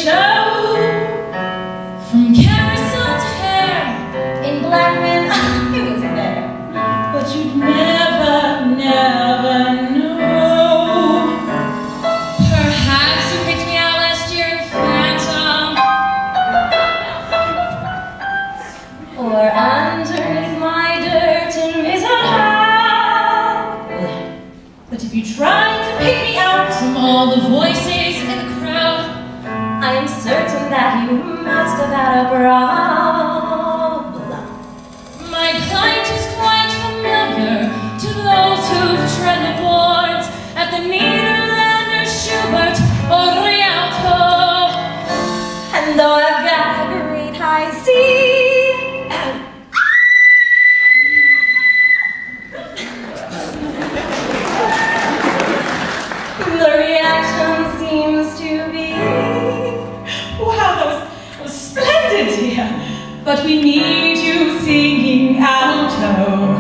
show. From carousel to hair. In black men, it was there. But you'd never, never know. Perhaps you picked me out last year in Phantom. Or underneath my dirt in Wizard Hall. But if you tried to pick me out from all the voices in the crowd, I am certain that you must have had a problem. My plight is quite familiar to those who've tread the boards at the Niederlander, Schubert, or Alto. And though I've got a great high C, the reaction seems to be, wow, that was splendid, dear. But we need you singing alto.